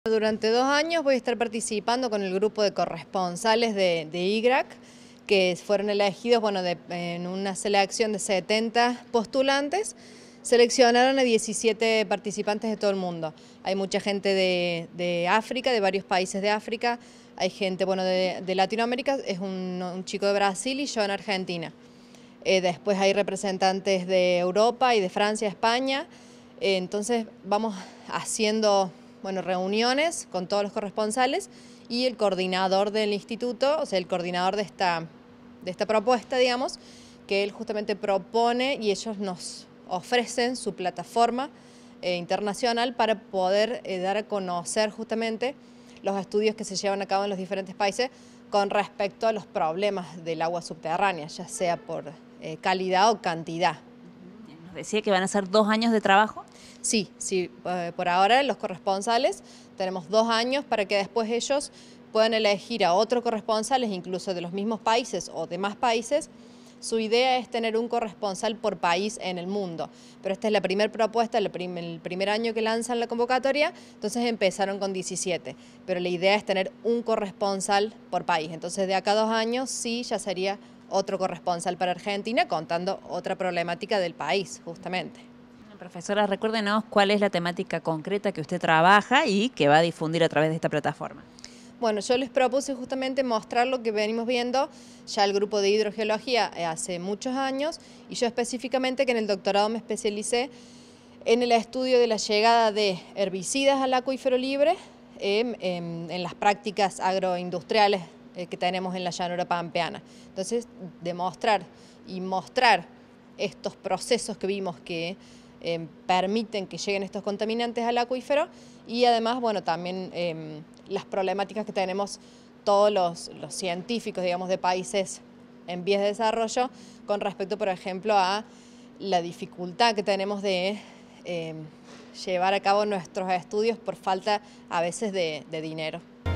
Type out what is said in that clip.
Durante 2 años voy a estar participando con el grupo de corresponsales de IGRAC, que fueron elegidos en una selección de 70 postulantes. Seleccionaron a 17 participantes de todo el mundo. Hay mucha gente de África, de varios países de África, hay gente de Latinoamérica, es un chico de Brasil y yo en Argentina. Después hay representantes de Europa y de Francia, España. Entonces vamos haciendo reuniones con todos los corresponsales y el coordinador del instituto, o sea, el coordinador de esta propuesta, digamos, que él justamente propone y ellos nos ofrecen su plataforma internacional para poder dar a conocer justamente los estudios que se llevan a cabo en los diferentes países con respecto a los problemas del agua subterránea, ya sea por calidad o cantidad. Nos decía que van a ser 2 años de trabajo. Sí, por ahora los corresponsales tenemos 2 años para que después ellos puedan elegir a otros corresponsales, incluso de los mismos países o de más países. Su idea es tener un corresponsal por país en el mundo, pero esta es la primera propuesta, el primer año que lanzan la convocatoria, entonces empezaron con 17, pero la idea es tener un corresponsal por país, entonces de acá a 2 años sí ya sería otro corresponsal para Argentina, contando otra problemática del país, justamente. Profesora, recuérdenos cuál es la temática concreta que usted trabaja y que va a difundir a través de esta plataforma. Bueno, yo les propuse justamente mostrar lo que venimos viendo ya el grupo de hidrogeología hace muchos años y yo específicamente que en el doctorado me especialicé en el estudio de la llegada de herbicidas al acuífero libre en las prácticas agroindustriales que tenemos en la llanura pampeana. Entonces, demostrar y mostrar estos procesos que vimos que permiten que lleguen estos contaminantes al acuífero y además, también las problemáticas que tenemos todos los científicos, digamos, de países en vías de desarrollo con respecto, por ejemplo, a la dificultad que tenemos de llevar a cabo nuestros estudios por falta a veces de dinero.